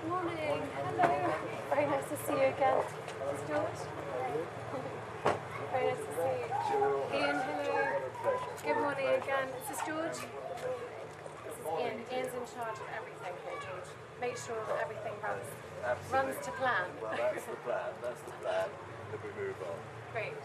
Morning. Hello. Very nice to see you again. This is George. Very nice to see you. Ian, hello. Good morning again. This is George. This is Ian. Ian's in charge of everything here, George. Make sure that everything runs to plan. Well, that's the plan. That's the plan. Then we move on. Great.